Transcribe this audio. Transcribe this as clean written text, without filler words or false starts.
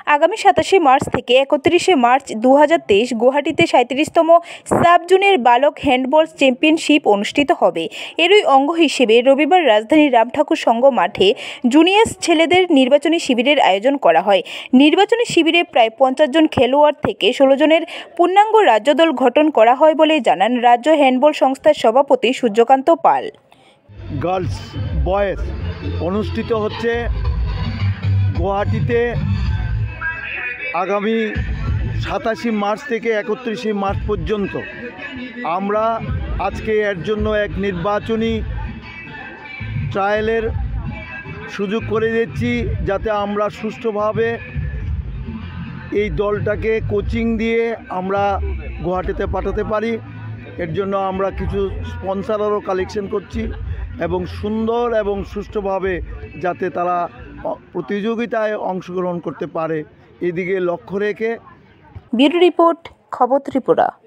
আগামী ২৭শে মার্চ থেকে ৩১শে মার্চ ২০২৩ গুয়াহাটিতে ৩৭তম সাব জুনিয়র বালক হ্যান্ডবল চ্যাম্পিয়নশিপ অনুষ্ঠিত হবে। এরই অঙ্গ হিসেবে রবিবার রাজধানীর রামঠাকুর সংঘ মাঠে জুনিয়র্স ছেলেদের নির্বাচনী শিবিরের আয়োজন করা হয়। নির্বাচনী শিবিরে প্রায় ৫০ জন খেলোয়াড় থেকে ১৬ জনের পূর্ণাঙ্গ রাজ্যদল গঠন করা হয় বলে জানান রাজ্য হ্যান্ডবল সংস্থার সভাপতি সূর্যকান্ত পাল। গার্লস বয়েজ অনুষ্ঠিত হচ্ছে গুয়াহাটিতে আগামী ২৭শে মার্চ থেকে ৩১শে মার্চ পর্যন্ত। আমরা আজকে এর জন্য এক নির্বাচনী ট্রায়ালের সুযোগ করে দিচ্ছি, যাতে আমরা সুষ্ঠুভাবে এই দলটাকে কোচিং দিয়ে আমরা গুয়াহাটিতে পাঠাতে পারি। এর জন্য আমরা কিছু স্পন্সরও কালেকশন করছি এবং সুন্দর এবং সুষ্ঠুভাবে যাতে তারা প্রতিযোগিতায় অংশগ্রহণ করতে পারে, এদিকে লক্ষ্য রেখে। ব্যুরো রিপোর্ট, খবর ত্রিপুরা।